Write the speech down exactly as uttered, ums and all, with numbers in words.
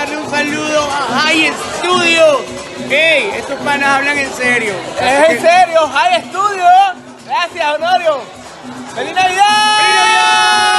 mandarle un saludo a HiStudio. Hey, estos panas hablan en serio. Es en serio, HiStudio. Gracias, Honorio. ¡Feliz Navidad! ¡Feliz Navidad!